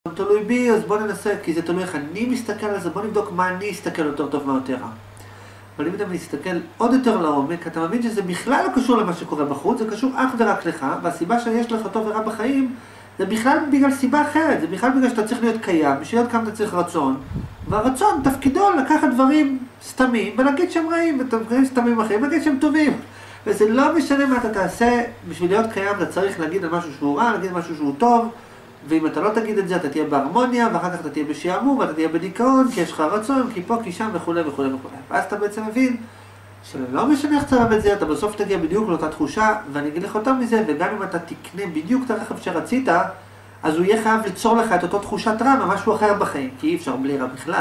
תלוי בי, אז בוא ננסה, כי זה תלוי איך אני מסתכל על זה, בוא נבדוק מה אני אסתכל יותר טוב, מה יותר רע. אבל אם אתה מסתכל עוד יותר לעומק, אתה מבין שזה בכלל לא קשור למה שקורה בחוץ, זה קשור אך ורק לך, והסיבה שיש לך טוב ורע בחיים, זה בכלל בגלל סיבה אחרת, זה בכלל בגלל שאתה צריך להיות קיים, בשביל להיות קיים אתה צריך רצון, והרצון תפקידו לקחת דברים סתמים, ולהגיד שהם רעים, ודברים סתמים אחרים, ולהגיד שהם טובים. וזה לא משנה מה אתה תעשה, בשביל להיות קיים אתה צריך להגיד על משהו שהוא רע, להגיד משהו שהוא טוב, ואם אתה לא תגיד את זה, אתה תהיה בהרמוניה, ואחר כך אתה תהיה בשעמום, ואתה תהיה בדיכאון, כי יש לך רצון, כי פה, כי שם, וכו' וכו' וכו'. ואז אתה בעצם מבין שלא משנה איך תצלם את זה, אתה בסוף תגיע בדיוק לאותה תחושה, ואני אגיד לך יותר מזה, וגם אם אתה תקנה בדיוק את הרכב שרצית, אז הוא יהיה חייב ליצור לך את אותו תחושת רע, משהו אחר בחיים, כי אי אפשר בלי רע בכלל.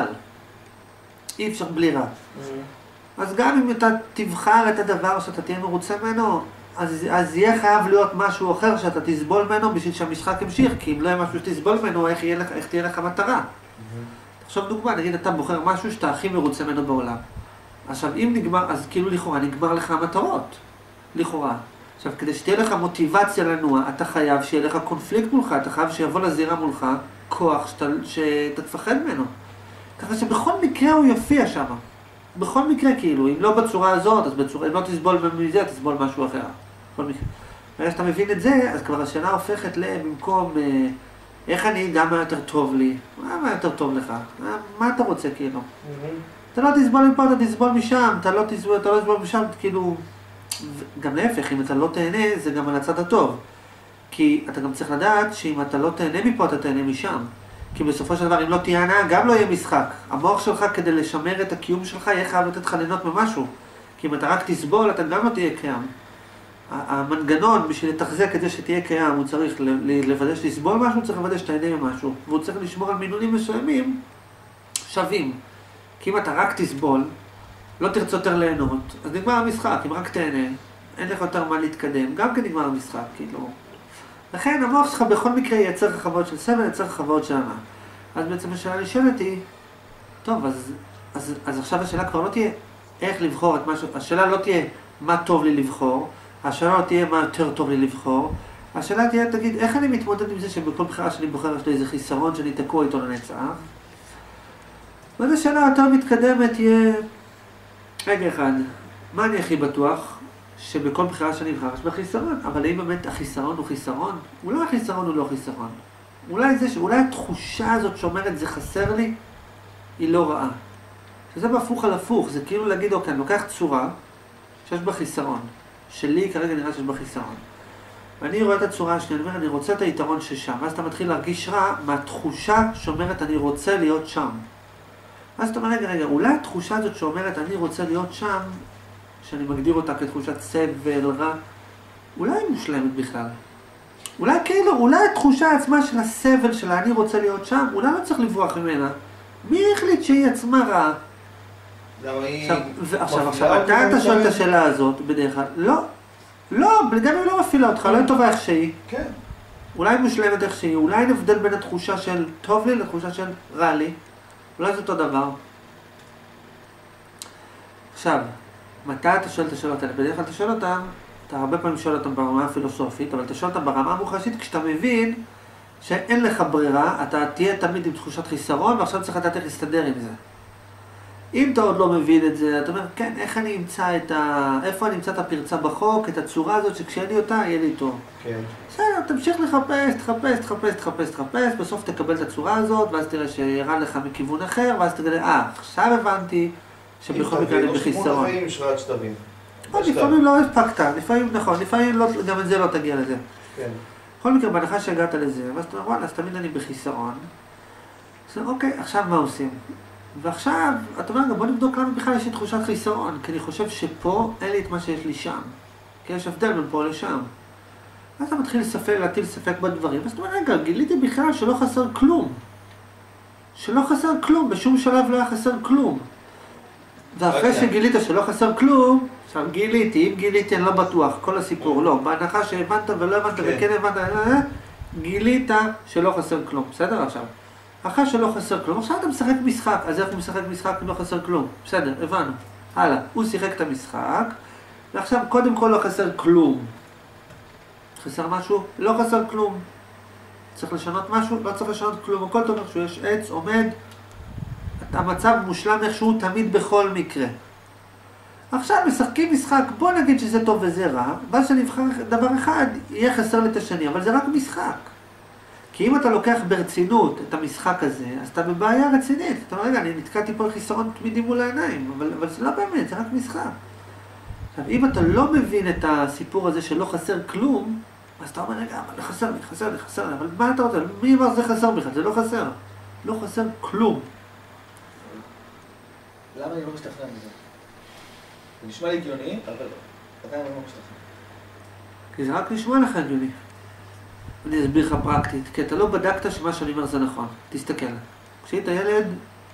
אי אפשר בלי רע. אז גם אם אתה תבחר את הדבר שאתה תהיה מרוצה ממנו, אז יהיה חייב להיות משהו אחר שאתה תסבול ממנו בשביל שהמשחק ימשיך, כי אם לא יהיה משהו שתסבול ממנו, איך תהיה לך מטרה? עכשיו דוגמה, נגיד אתה בוחר משהו שאתה הכי מרוצה ממנו בעולם. עכשיו אם נגמר, אז כאילו לכאורה נגמר לך המטרות. לכאורה. עכשיו כדי שתהיה לך מוטיבציה לנוע, אתה חייב שיהיה לך קונפליקט מולך, אתה חייב שיבוא לזירה מולך כוח שאתה תפחד ממנו. ככה שבכל מקרה הוא יופיע שם. בכל מקרה כאילו, אם לא בצורה הזאת, אז בצורה, אם לא תסבול מזה, תסבול משהו אחר. בכל מקרה. ואם אתה מבין את זה, אז כבר השאלה הופכת במקום איך אני אדע מה יותר טוב לי, מה יותר טוב לך, מה אתה רוצה כאילו. אתה לא תסבול מפה, אתה תסבול משם, אתה לא תסבול משם, כאילו, גם להפך, אם אתה לא תהנה, זה גם על הצד הטוב. כי אתה גם צריך לדעת שאם אתה לא תהנה מפה, אתה תהנה משם. כי בסופו של דבר, אם לא תהיה הנאה, גם לא יהיה משחק. המוח שלך, כדי לשמר את הקיום שלך, יהיה חייב לתת לך ליהנות ממשהו. כי אם אתה רק תסבול, אתה גם לא תהיה קיים. המנגנון, בשביל לתחזק את זה שתהיה קיים, הוא צריך לוודא שתסבול משהו, הוא צריך לוודא שתהנה ממשהו. והוא צריך לשמור על מינונים מסוימים שווים. כי אם אתה רק תסבול, לא תרצה יותר ליהנות, אז נגמר המשחק. אם רק תהנה, אין לך יותר מה להתקדם. גם כן נגמר המשחק, כאילו. לכן המוח שלך בכל מקרה ייצר חוויות של סבל, ייצר חוויות של הנאה. אז בעצם השאלה נשאלת היא, טוב, אז עכשיו השאלה כבר לא תהיה איך לבחור את משהו, השאלה לא תהיה מה טוב לי לבחור, השאלה לא תהיה מה יותר טוב לי לבחור, השאלה תהיה, תגיד, איך אני מתמודד עם זה שבכל בחירה שאני בוחר יש לי איזה חיסרון שאני תקוע איתו לנצח? ואז השאלה יותר מתקדמת תהיה, רגע אחד, מה אני הכי בטוח? שבכל בחירה שאני אבחר יש בה חיסרון, אבל האם באמת החיסרון הוא חיסרון? אולי החיסרון הוא לא חיסרון. אולי התחושה הזאת שאומרת זה חסר לי, היא לא רעה. שזה בהפוך על הפוך, זה כאילו להגיד, אוקיי, אני לוקח צורה שיש בה חיסרון. שלי כרגע נראה שיש בה חיסרון. ואני רואה את הצורה השנייה, אני אומר, אני רוצה את היתרון ששם. ואז אתה מתחיל להרגיש רע מהתחושה שאומרת, אני רוצה להיות שם. אז אתה אומר, רגע, אולי התחושה הזאת שאומרת, אני רוצה להיות שם, שאני מגדיר אותה כתחושת סבל, רע, אולי היא מושלמת בכלל. אולי כאילו, אולי התחושה עצמה של הסבל שלה, אני רוצה להיות שם, אולי לא צריך לברוח ממנה. מי החליט שהיא עצמה רעה? עכשיו, אתה שואל את השאלה הזאת בדרך כלל, לא, גם היא לא מפעילה אותך, לא היא טובה איך שהיא. כן. אולי היא מושלמת איך שהיא, אולי נבדל בין התחושה של טוב לי לתחושה של רע לי. אולי זה אותו דבר. עכשיו, מתי אתה שואל את השאלות האלה? בדרך כלל אתה שואל אותם, אתה הרבה פעמים שואל אותם ברמה הפילוסופית, אבל אתה שואל אותם ברמה המוחשית כשאתה מבין שאין לך ברירה, אתה תהיה תמיד עם תחושת חיסרון, ועכשיו צריך לדעת איך להסתדר עם זה. אם אתה עוד לא מבין את זה, אתה אומר, כן, איך אני אמצא איפה אני אמצא את הפרצה בחוק, את הצורה הזאת שכשאין לי אותה, יהיה לי טוב. כן. בסדר, תמשיך לחפש, בסוף תקבל את הצורה הזאת, ואז תראה שיראה לך מכיוון אחר, ואז תגלה, עכשיו הבנתי שבכל מקרה אני בחיסרון. אם תבין, יש רעד שתבין. לפעמים לא הספקת, לפעמים גם את זה לא תגיע לזה. כן. בכל מקרה, בהנחה שהגעת לזה, ואז אתה אומר, וואלה, אז תמיד אני בחיסרון. אז אוקיי, עכשיו מה עושים? ועכשיו, אתה אומר, בוא נבדוק למה בכלל יש לי תחושת חיסרון, כי אני חושב שפה אין לי את מה שיש לי שם. כי יש הבדל בין פה לשם. אז אתה מתחיל להטיל ספק בדברים, אז אתה אומר, רגע, גיליתי בכלל שלא חסר כלום. שלא חסר כלום, בשום שלב לא היה חסר כלום. ואחרי שגילית שלא חסר כלום, עכשיו גיליתי, אם גיליתי אני לא בטוח, כל הסיפור, לא, בהנחה שהבנת ולא הבנת וכן הבנת, גילית שלא חסר כלום, בסדר עכשיו? אחרי שלא חסר כלום, עכשיו אתה משחק משחק, אז איך הוא משחק משחק אם לא חסר כלום? בסדר, הבנו, הלאה, הוא שיחק את המשחק, ועכשיו קודם כל לא חסר כלום. חסר משהו? לא חסר כלום. צריך לשנות משהו, לא צריך לשנות כלום, הכל טוב איך שיש עץ, עומד, המצב מושלם איכשהו תמיד בכל מקרה. עכשיו משחקים משחק, בוא נגיד שזה טוב וזה רע, ואז שנבחר דבר אחד, יהיה חסר לי את השני, אבל זה רק משחק. כי אם אתה לוקח ברצינות את המשחק הזה, אז אתה בבעיה רצינית. אתה אומר, רגע, אני נתקעתי פה חיסרון תמידי מול העיניים, אבל זה לא באמת, זה רק משחק. עכשיו, אם אתה לא מבין את הסיפור הזה שלא חסר כלום, אז אתה אומר, רגע, אבל חסר לי, אבל מה אתה רוצה? מי אמר זה חסר בכלל? זה לא חסר. לא חסר כלום. למה אני לא משתכנע מזה? זה נשמע לי הגיוני, אבל עדיין אני לא משתכנע. כי זה רק נשמע לך הגיוני. אני אסביר לך פרקטית, כי אתה לא בדקת שמה שאני אומר זה נכון. תסתכל. כשהיית ילד,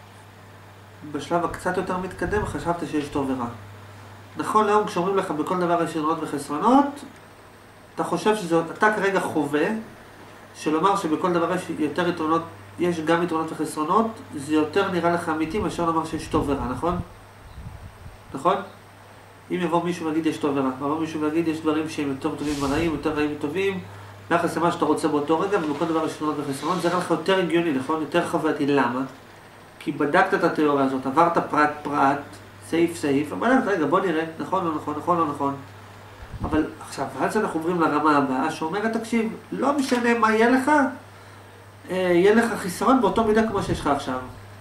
בשלב הקצת יותר מתקדם, חשבת שיש טוב ורע. נכון להיום, כשאומרים לך בכל דבר יש יתרונות וחסרונות, אתה חושב אתה כרגע חווה, שלומר שבכל דבר יש יותר יתרונות, יש גם יתרונות וחסרונות, זה יותר נראה לך אמיתי מאשר לומר שיש טוב ורע, נכון? נכון? אם יבוא מישהו ויגיד יש טוב ורע, יבוא מישהו ויגיד יש דברים שהם יותר טובים ורעים, יותר רעים וטובים, ביחס למה שאתה רוצה באותו רגע, ובכל דבר יש יתרונות וחסרונות, זה נראה לך יותר הגיוני, נכון? יותר חווייתי. למה? כי בדקת את התיאוריה הזאת, עברת פרט, סעיף, אבל רגע, בוא נראה, נכון לא נכון. אבל עכשיו, אז אנחנו עוברים לרמה הבאה, שאומרת, תקשיב, לא משנה מה יהיה לך חיסרון באותו מידה כמו שיש לך עכשיו.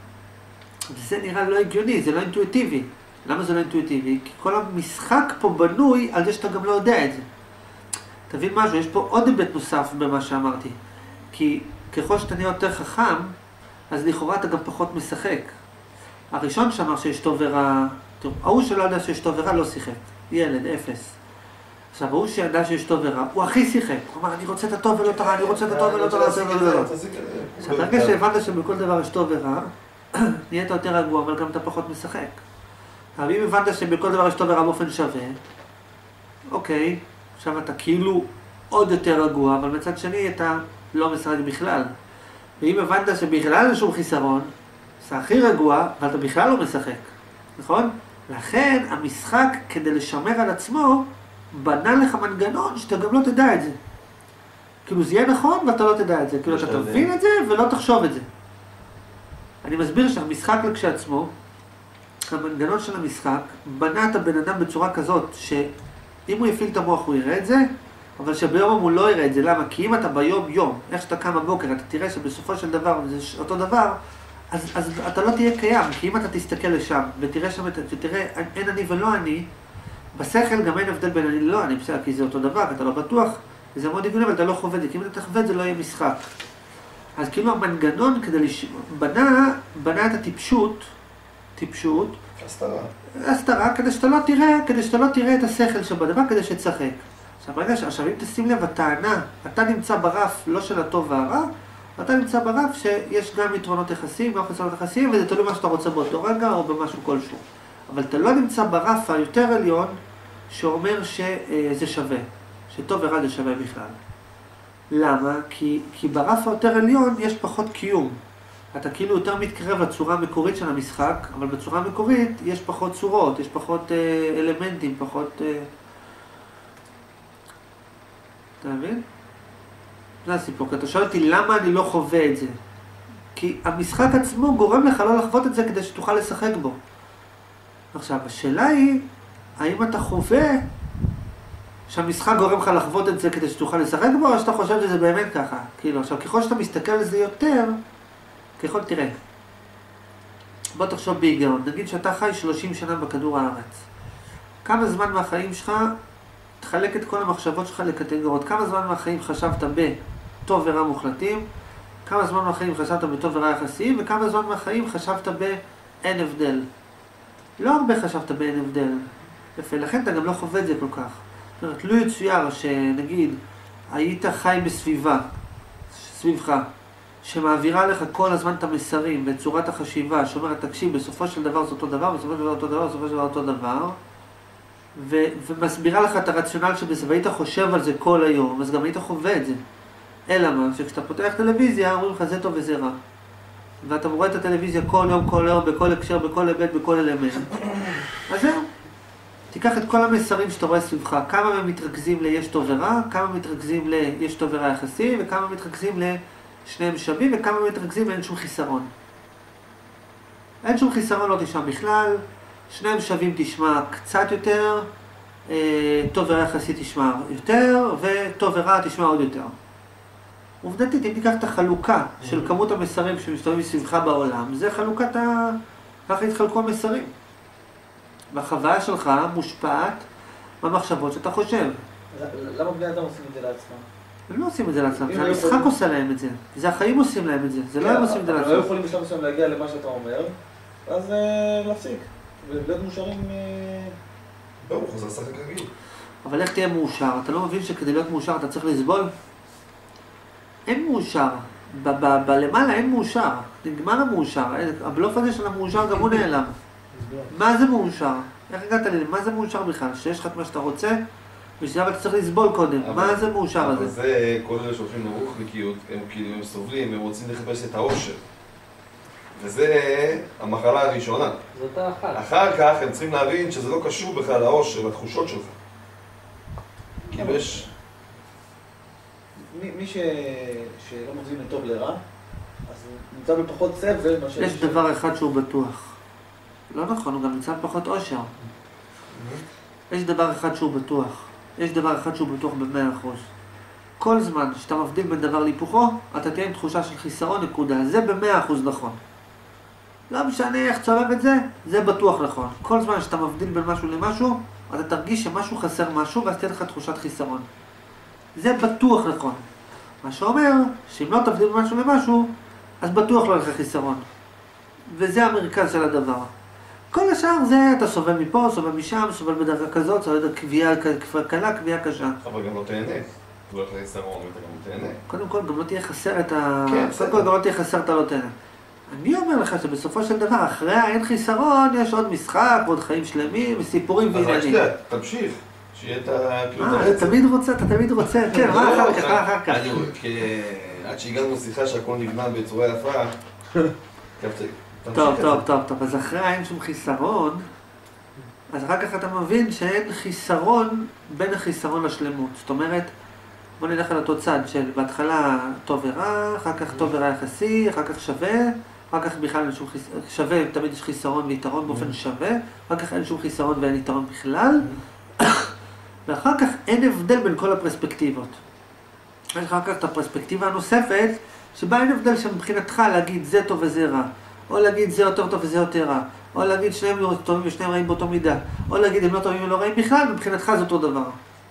זה נראה לא הגיוני, זה לא אינטואיטיבי. למה זה לא אינטואיטיבי? כי כל המשחק פה בנוי על זה שאתה גם לא יודע את זה. תבין משהו, יש פה עוד היבט נוסף במה שאמרתי. כי ככל שאתה נהיה יותר חכם, אז לכאורה אתה גם פחות משחק. הראשון שאמר שיש טוב ורע, תראו, ההוא שלא יודע שיש טוב ורע לא שיחק. ילד, 0. עכשיו, ההוא שידע שיש טוב ורע, הוא הכי שיחק. הוא אמר, אני רוצה את הטוב ולא את הרע, אני רוצה את הטוב ולא את הרע. עכשיו, ברגע שהבנת שבכל דבר יש טוב ורע, נהיית יותר רגוע, אבל גם אתה פחות משחק. אבל אם הבנת שבכל דבר יש טוב ורע באופן שווה, אוקיי, עכשיו אתה כאילו עוד יותר רגוע, אבל מצד שני אתה לא משחק בכלל. ואם הבנת שבכלל אין שום חיסרון, אתה הכי רגוע, אבל אתה בכלל לא משחק, נכון? לכן המשחק, כדי לשמר על עצמו, בנה לך מנגנון שאתה גם לא תדע את זה. כאילו זה יהיה נכון ואתה לא תדע את זה. כאילו אתה תבין את זה ולא תחשוב את זה. אני מסביר שהמשחק כשעצמו, המנגנון של המשחק, בנה את הבן אדם בצורה כזאת, שאם הוא יפעיל את המוח הוא יראה את זה, אבל שביום הוא לא יראה את זה. למה? כי אם אתה ביום, איך שאתה קם בבוקר, אתה תראה שבסופו של דבר זה אותו דבר, אז אתה לא תהיה קיים. כי אם אתה תסתכל לשם ותראה שם, ותראה אין אני ולא אני, בשכל גם אין הבדל בין אני ללא אני, בסדר, כי זה אותו דבר, אתה לא בטוח, זה מאוד הגיוני, אבל אתה לא חווה את זה, כי אם אתה תחווה את זה לא יהיה משחק. אז כאילו המנגנון בנה את הטיפשות, הסתרה, כדי שאתה לא תראה את השכל שבדבר, כדי שתשחק. עכשיו אם תשים לב, הטענה, אתה נמצא ברף לא של הטוב והרע, אתה נמצא ברף שיש גם יתרונות יחסיים, גם חסרונות יחסיים, וזה תלוי מה שאתה רוצה באותו רגע או במשהו כלשהו. אבל אתה לא נמצא ברף היותר עליון שאומר שזה שווה, שטוב ורע זה שווה בכלל. למה? כי ברף היותר עליון יש פחות קיום. אתה כאילו יותר מתקרב לצורה המקורית של המשחק, אבל בצורה המקורית יש פחות צורות, יש פחות אלמנטים, פחות... אתה מבין? זה הסיפור, כי אתה שואל אותי למה אני לא חווה את זה. כי המשחק עצמו גורם לך לא לחוות את זה כדי שתוכל לשחק בו. עכשיו, השאלה היא, האם אתה חווה שהמשחק גורם לך לחוות את זה כדי שתוכל לשחק בו, או שאתה חושב שזה באמת ככה? כאילו, עכשיו, ככל שאתה מסתכל על זה יותר, תראה. בוא תחשוב בהיגיון, נגיד שאתה חי 30 שנה בכדור הארץ. כמה זמן מהחיים שלך, תחלק את כל המחשבות שלך לקטגוריות. כמה זמן מהחיים חשבת בטוב ורע מוחלטים, כמה זמן מהחיים חשבת בטוב ורע יחסיים, וכמה זמן מהחיים חשבת באין הבדל. לא הרבה חשבת באין הבדל. יפה, לכן אתה גם לא חווה את זה כל כך. זאת אומרת, לא יצויר שנגיד, היית חי סביבך, שמעבירה לך כל הזמן את המסרים בצורת החשיבה, שאומרת, תקשיב, בסופו של דבר זה אותו דבר, בסופו של דבר אותו דבר, בסופו של דבר אותו דבר, ומסבירה לך את הרציונל שבזה, והיית חושב על זה כל היום, אז גם היית חווה את זה. אלא מה? שכשאתה פותח טלוויזיה, אומרים לך זה טוב וזה רע. ואתה רואה את הטלוויזיה כל יום, בכל הקשר, בכל היבט, בכל אלמנט. אז זהו. תיקח את כל המסרים שאתה רואה סביבך, כמה הם מתרכזים ליש טוב ורע, כמה מתרכזים ליש טוב ורע יחסי, וכמה מתרכזים לשניהם שווים, וכמה מתרכזים לאין שום חיסרון. אין שום חיסרון לא תשמע בכלל, שניהם שווים תשמע קצת יותר, טוב ורע יחסי תשמע יותר, וטוב ורע תשמע עוד יותר. עובדתית, אם תיקח את החלוקה של כמות המסרים שמסתובבים סביבך בעולם, זה חלוקת ככה התחלקו המסרים. והחוויה שלך מושפעת במחשבות שאתה חושב. למה בני אדם עושים את זה לעצמם? הם לא עושים את זה לעצמם, זה המשחק עושה להם את זה. זה החיים עושים להם את זה, זה לא הם עושים את זה לעצמם. הם לא יכולים בשלב מסוים להגיע למה שאתה אומר, אז להפסיק. ולהיות מאושרים... ברוך, זה השחק רגיל. אבל איך תהיה מאושר? אתה לא מבין שכדי להיות מאושר אתה צריך לסבול? אין מאושר. בלמעלה אין מאושר. נגמר המאושר. הבלוף הזה של המאושר גם הוא נעלם. מה זה מאושר? איך הגעת לי? מה זה מאושר בכלל? שיש לך את מה שאתה רוצה? ושזה אבל אתה צריך לסבול קודם. מה זה מאושר הזה? אבל זה כל אלה שהולכים לרוחניקיות, הם סובלים, הם רוצים לחפש את האושר. וזה המחלה הראשונה. זאת האחת. אחר כך הם צריכים להבין שזה לא קשור בכלל לאושר, לתחושות שלך. כאילו יש... מי שלא מחזיק מטוב לרע, אז הוא נמצא בפחות סבל מאשר... יש דבר אחד שהוא בטוח. לא נכון, הוא גם נמצא בפחות אושר. יש דבר אחד שהוא בטוח. יש דבר אחד שהוא בטוח ב100%. כל זמן שאתה מבדיל בין דבר להיפוכו, אתה תהיה עם תחושה של חיסרון, נקודה. זה ב100% נכון. לא משנה איך תסובב את זה, זה בטוח נכון. כל זמן שאתה מבדיל בין משהו למשהו, אתה תרגיש שמשהו חסר משהו, ואז תהיה לך תחושת חיסרון. זה בטוח נכון. מה שאומר, שאם לא תבדיל בין משהו למשהו, אז בטוח לא יהיה לך חיסרון. וזה המרכז של הדבר. כל השאר זה, אתה סובל מפה, סובל משם, סובל בדרגה כזאת, סובל קביעה קלה, קביעה קשה. אבל גם לא תהנה. אתה לא תהיה חיסרון, ואתה גם תהנה. קודם כל, גם לא תהיה חסר את ה... כן, קודם כל, גם לא תהיה חסר את הלא תהנה. אני אומר לך שבסופו של דבר, אחרי האין חיסרון, יש עוד משחק, עוד חיים שלמים, וסיפורים ועניינים. אז רק שתהיה, תמשיך, שיהיה את הרצף. אתה תמיד רוצה, כן, מה אחר כך, מה אחר כך? עד שהגענו לשיחה שהכל נבנה בצורה יפה, טוב, אז אחרי האין שום חיסרון, אז אחר כך אתה מבין שאין חיסרון בין החיסרון לשלמות. זאת אומרת, בוא נלך על אותו צד של בהתחלה טוב ורע, אחר כך טוב ורע יחסי, אחר כך שווה, אחר כך בכלל אין שום חיסרון, שווה, תמיד יש חיסרון ויתרון באופן שווה, אחר כך אין שום חיסרון ואין יתרון בכלל, ואחר כך אין הבדל בין כל הפרספקטיבות. יש אחר כך את הפרספקטיבה הנוספת, שבה אין הבדל שמבחינתך להגיד זה טוב וזה רע, או להגיד זה יותר טוב וזה יותר רע, או להגיד שניהם לא טובים ושניהם רעים באותו מידה, או להגיד הם לא טובים ולא רעים בכלל, מבחינתך זה אותו דבר.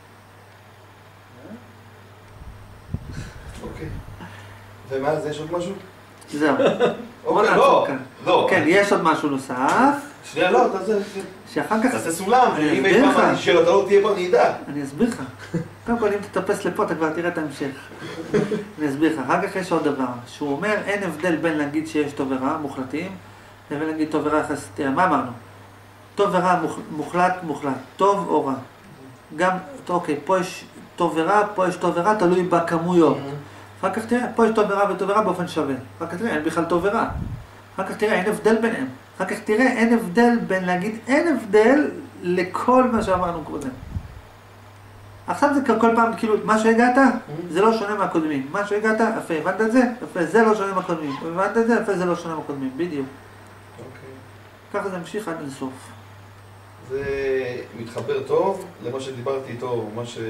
אוקיי. ומה, זה יש עוד משהו? זהו. אוקיי, לא. כן, יש עוד משהו נוסף. שנייה, לא, שאחר כך... תעשה סולם, אם אי פעם אני שואל, אתה לא תהיה פה, אני אדע. אני אסביר לך. קודם כל, אם תטפס לפה, אתה כבר תראה את ההמשך. אני אסביר לך. אחר כך יש עוד דבר, שהוא אומר, אין הבדל בין להגיד שיש טוב ורע, מוחלטים, לבין להגיד טוב ורע יחסי. תראה, מה אמרנו? טוב ורע מוחלט, טוב או רע. גם, אוקיי, פה יש טוב ורע, פה יש טוב ורע, תלוי בכמויות. אחר כך תראה, פה יש טוב ורע וטוב ורע באופן שווה. אחר כך תראה, אין בכלל טוב ורע. אחר כך תראה, אין הבדל ביניהם. אחר כך תראה, אין הבדל בין להגיד, אין הבדל לכל מה שאמרנו קודם. עכשיו זה כל פעם, כאילו, מה שהגעת, זה לא שונה מהקודמים. מה שהגעת, יפה, הבנת את זה? יפה, זה לא שונה מהקודמים. הבנת את זה? יפה, זה לא שונה מהקודמים, בדיוק. אוקיי. ככה זה המשיך עד לסוף. זה מתחבר טוב למה שדיברתי איתו, מה ש...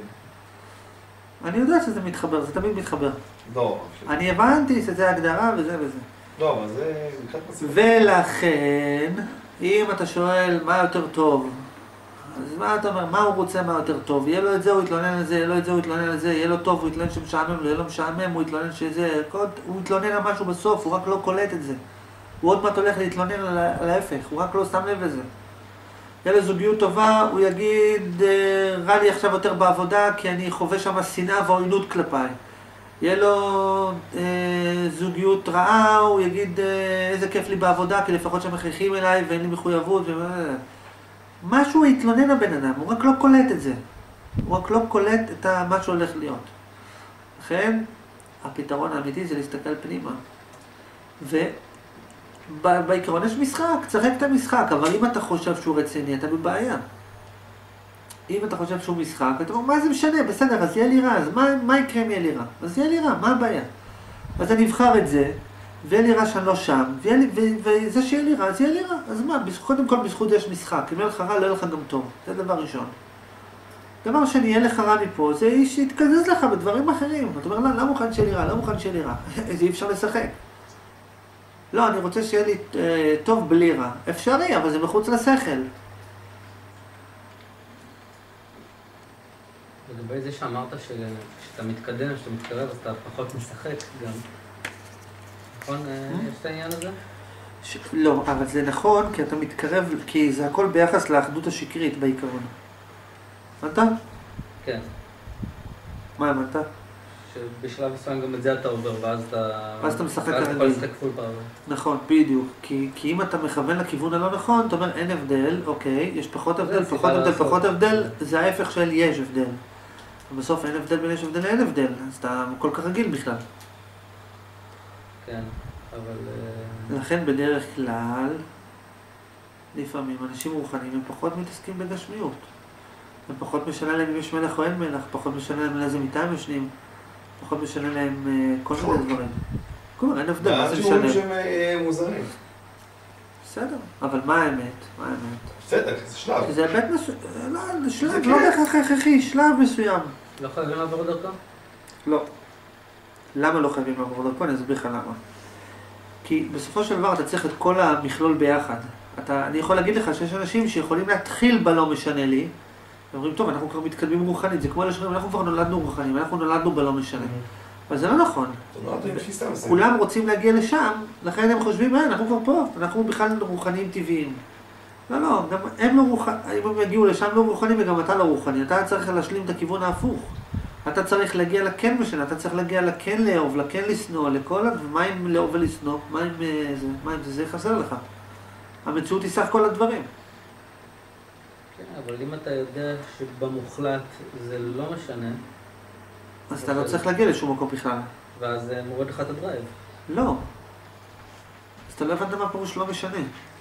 אני יודע שזה מתחבר, זה תמיד מתחבר. לא. אני הבנתי שזה הגדרה וזה וזה. לא, אבל זה לקראת מספיק. ולכן, אם אתה שואל מה יותר טוב, אז מה אתה אומר, מה הוא רוצה, מה יותר טוב? יהיה לו את זה, הוא יתלונן על זה, יהיה לו את זה, הוא יתלונן על זה, יהיה לו טוב, הוא יתלונן שמשעמם, יהיה לו משעמם, הוא יתלונן שזה, הוא יתלונן על משהו בסוף, הוא רק לא קולט את זה. הוא עוד מעט הולך להתלונן על ההפך, הוא רק לא שם לב לזה. יהיה לו זוגיות טובה, הוא יגיד, רע לי עכשיו יותר בעבודה, כי אני חווה שם שנאה ועוינות כלפיי. יהיה לו זוגיות רעה, הוא יגיד, איזה כיף לי בעבודה, כי לפחות שהם מכריחים אליי ואין לי מחויבות. משהו יתלונן הבן אדם, הוא רק לא קולט את זה. הוא רק לא קולט את מה שהולך להיות. לכן, הפתרון האמיתי זה להסתכל פנימה. ובעיקרון יש משחק, צחק את המשחק, אבל אם אתה חושב שהוא רציני, אתה בבעיה. אם אתה חושב שהוא משחק, אתה אומר, מה זה משנה? בסדר, אז יהיה לי רע, אז מה יקרה אם יהיה לי רע? אז יהיה לי רע, מה הבעיה? אז אני אבחר את זה, ויהיה לי רע שאני לא שם, וזה שיהיה לי רע, אז יהיה לי רע. אז מה, קודם כל בזכות יש משחק, אם יהיה לך רע, לא יהיה לך גם טוב. זה דבר ראשון. דבר שני, יהיה לך רע מפה, זה שיתקזז לך בדברים אחרים. אתה אומר, לא מוכן שיהיה לי רע, לא מוכן שיהיה לי רע. אז אי אפשר לשחק. לא, אני רוצה שיהיה לי טוב בלי רע. אפשרי, אבל זה מחוץ לשכל. לגבי זה שאמרת שאתה מתקדם, שאתה מתקרב, אז אתה פחות משחק גם. נכון? יש את העניין הזה? לא, אבל זה נכון, כי אתה מתקרב, כי זה הכל ביחס לאחדות השקרית בעיקרון. הבנת? כן. מה הבנת? שבשלב מסוים גם את זה אתה עובר, ואז אתה משחק ואז אתה יכול לשחק פול פאוור. נכון, בדיוק. כי אם אתה מכוון לכיוון הלא נכון, אתה אומר אין הבדל, אוקיי, יש פחות הבדל, פחות הבדל, זה ההפך של יש הבדל. ובסוף אין הבדל בין יש הבדל לאין הבדל, אז אתה כל כך רגיל בכלל. כן, אבל... לכן בדרך כלל, לפעמים אנשים רוחניים הם פחות מתעסקים בגשמיות. הם פחות משנה להם אם יש מלך או אין מלך, פחות משנה להם לאיזה מיטה הם ישנים, פחות משנה להם כל מיני דברים. כלומר, אין הבדל, מה זה משנה? מה שהם מוזרים. בסדר, אבל מה האמת? מה האמת? בסדר, זה שלב. זה היבט שלב, לא בהכרח הכרחי, שלב מסוים. לא חייבים לעבור דרכו? לא. למה לא חייבים לעבור דרכו? אני אסביר לך למה. כי בסופו של דבר אתה צריך את כל המכלול ביחד. אני יכול להגיד לך שיש אנשים שיכולים להתחיל בלא משנה לי, ואומרים, טוב, אנחנו כבר מתקדמים רוחנית, זה כמו אלה שאומרים, אנחנו כבר נולדנו רוחניים, אנחנו נולדנו בלא משנה. אבל זה לא נכון. כולם רוצים להגיע לשם, לכן הם חושבים, אנחנו כבר פה, אנחנו בכלל רוחניים טבעיים. לא, לא, גם הם לא רוחניים, אם הם יגיעו לשם לא רוחניים וגם אתה לא רוחני, אתה צריך להשלים את הכיוון ההפוך. אתה צריך להגיע לכן משנה, אתה צריך להגיע לכן לאהוב, לכן לשנוא, לכל, ומה אם לאהוב ולשנוא, מה אם זה חסר לך. המציאות היא סך כל הדברים. כן, אבל אם אתה יודע שבמוחלט זה לא משנה... אז אתה לא צריך להגיע לשום מקום בכלל. ואז זה מורד לך את הדרייב. לא. אז אתה לא הבנת מה פירוש לא משנה.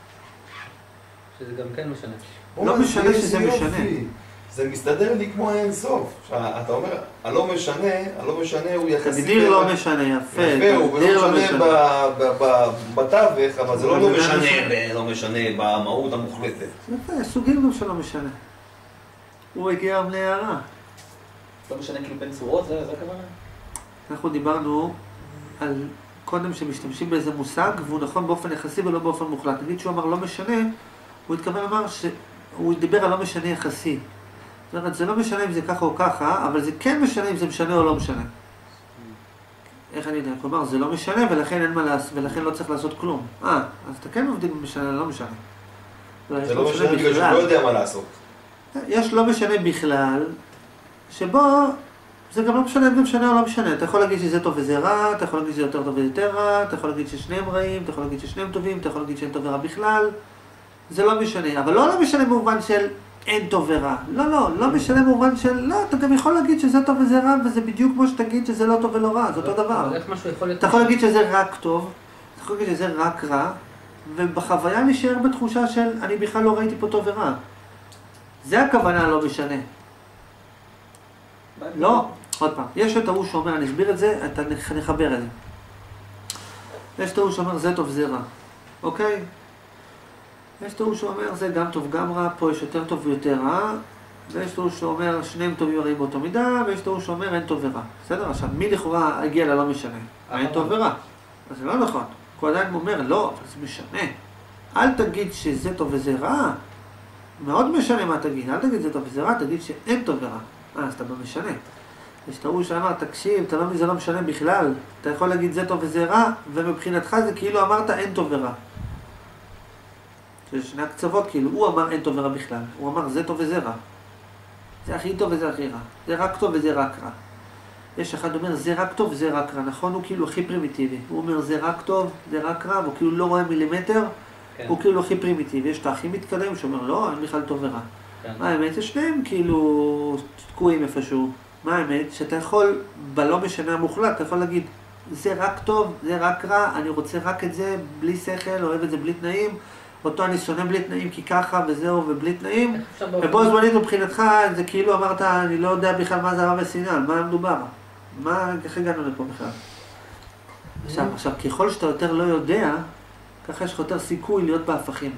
שזה גם כן משנה. לא משנה שזה משנה. זה מסתדר לי כמו אין סוף. אתה אומר, הלא משנה הוא יחסי... תגדיר לא משנה, יפה. הוא לא משנה בתווך, אבל זה לא משנה במהות המוחלטת. יפה, סוגים גם שלא משנה. הוא הגיע להערה. לא משנה כאילו בין צורות, זה הכוונה? אנחנו דיברנו על קודם שמשתמשים באיזה מושג, והוא נכון באופן יחסי ולא באופן מוחלט. נגיד שהוא אמר לא משנה, הוא התכוון לומר שהוא דיבר על לא משנה יחסי. זאת אומרת, זה לא משנה אם זה ככה או ככה, אבל זה כן משנה אם זה משנה או לא משנה. איך אני יודע? כלומר, זה לא משנה ולכן אין מה לעשות, ולכן לא צריך לעשות כלום. אז אתה כן מבדיל משנה, לא משנה. זה לא משנה בגלל שהוא לא יודע מה לעשות. יש לא משנה בכלל, שבו זה גם לא משנה אם זה משנה או לא משנה. אתה יכול להגיד שזה טוב וזה רע, אתה יכול להגיד שזה יותר טוב וזה יותר רע, אתה יכול להגיד ששניהם רעים, אתה יכול להגיד ששניהם טובים, אתה יכול להגיד שאין טוב ורע בכלל. זה לא משנה, אבל לא משנה במובן של אין טוב ורע. לא משנה במובן של לא, אתה גם יכול להגיד שזה טוב וזה רע, וזה בדיוק כמו שתגיד שזה לא טוב ולא רע, זה אותו דבר. אתה יכול להגיד שזה רק טוב, אתה יכול להגיד שזה רק רע, ובחוויה נשאר בתחושה של אני בכלל לא ראיתי פה טוב ורע. זה הכוונה לא משנה. לא, עוד פעם, יש את ההוא שאומר, אני אסביר את זה, אתה נחבר את זה. יש את ההוא שאומר, זה טוב, זה רע. אוקיי? יש את ההוא שאומר, זה גם טוב, גם רע, פה יש יותר טוב ויותר רע, ויש את ההוא שאומר, שניהם טובים ורעים באותו מידה, ויש את ההוא שאומר, אין טוב ורע. בסדר? עכשיו, מי לכאורה הגיע ללא משנה? אין טוב ורע. אז זה לא נכון. הוא עדיין אומר, לא, אבל זה משנה. אל תגיד שזה טוב וזה רע. מאוד משנה מה תגיד. אל תגיד זה טוב וזה רע, תגיד שאין טוב ורע. אז אתה לא משנה. יש את ההוא שאמר, תקשיב, אתה לא מבין, זה לא משנה בכלל. אתה יכול להגיד זה טוב וזה רע, ומבחינתך זה כאילו אמרת אין טוב ורע. זה שני הקצוות, כאילו, הוא אמר אין טוב ורע בכלל. הוא אמר זה טוב וזה רע. זה הכי טוב וזה הכי רע. זה רק טוב וזה רק רע. יש אחד אומר זה רק טוב וזה רק רע. נכון? הוא כאילו הכי פרימיטיבי. הוא אומר זה רק טוב, זה רק רע, והוא כאילו לא רואה מילימטר. כן. הוא כאילו הכי פרימיטיבי. יש את הכי מתקדם שאומר לא, אין בכלל טוב ורע. כן. מה האמת? זה שניהם כאילו תקועים איפשהו. מה האמת? שאתה יכול, בלא משנה המוחלט, אתה יכול להגיד זה רק טוב, זה רק רע, אני רוצה רק את זה בלי שכל, אוהב את זה בלי תנאים, אותו אני שונא בלי תנאים כי ככה וזהו ובלי תנאים, איך אפשר באופן- ובו זמנית מבחינתך זה כאילו אמרת, אני לא יודע בכלל מה זה אהבה ושנאה, על מה מדובר? איך הגענו לפה בכלל? עכשיו, ככל שאתה יותר לא יודע, ככה יש לך יותר סיכוי להיות בהפכים.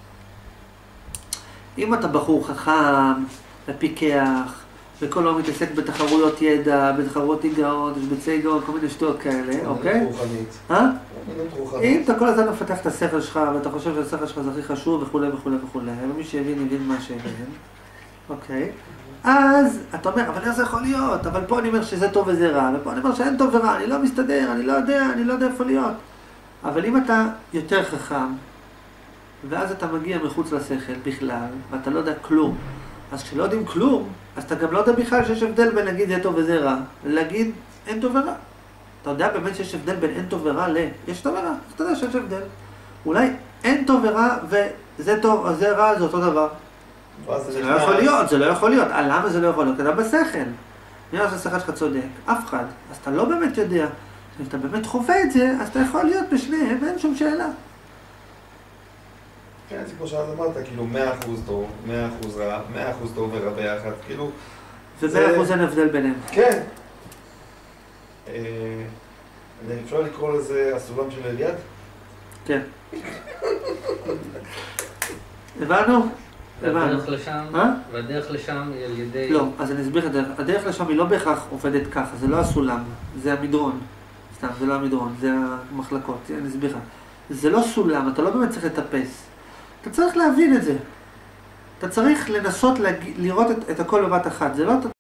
אם אתה בחור חכם, ופיקח, וכל לא מתעסק בתחרויות ידע, בתחרויות היגעות, ביצי היגעות, כל מיני שטויות כאלה, אוקיי? רוחנית. אה? אומנות רוחנית. אם אתה כל הזמן מפתח את השכל שלך, ואתה חושב שהשכל שלך זה הכי חשוב וכולי וכולי וכולי, ומי שהבין, הבין מה שהבין, אוקיי? אז אתה אומר, אבל איך זה יכול להיות? אבל פה אני אומר שזה טוב וזה רע, ופה אני אומר שאין טוב ורע, אני לא מסתדר, אני לא יודע איפה להיות. אבל אם אתה יותר חכם, ואז אתה מגיע מחוץ לשכל בכלל, ואתה לא יודע כלום, אז כשלא יודעים כלום, אז אתה גם לא יודע בכלל שיש הבדל בין להגיד זה טוב וזה רע, להגיד אין טוב ורע. אתה יודע באמת שיש הבדל בין אין טוב ורע יש טוב ורע, אתה יודע שיש הבדל. אולי אין טוב ורע וזה טוב או זה רע זה אותו דבר. זה לא יכול להיות, זה לא יכול להיות. למה זה לא יכול להיות? אתה בשכל. נראה שהשכל שלך צודק, אף אחד. אז אתה לא באמת יודע. אם אתה באמת חווה את זה, אז אתה יכול להיות בשניהם, ואין שום שאלה. כן, זה כמו שאז אמרת, כאילו 100% טוב, 100% רע, 100% טוב ורע ביחד, כאילו... ו100% אין הבדל ביניהם. כן. אפשר לקרוא לזה הסולם של אליעד? כן. הבנו? והדרך לשם, אה? והדרך לשם היא על ידי... לא, אז אני אסביר את הדרך. הדרך לשם היא לא בהכרח עובדת ככה, זה לא הסולם, זה המדרון. סתם, זה לא המדרון, זה המחלקות, אני אסביר לך. זה לא סולם, אתה לא באמת צריך לטפס. אתה צריך להבין את זה. אתה צריך לנסות לראות את הכל בבת אחת. זה לא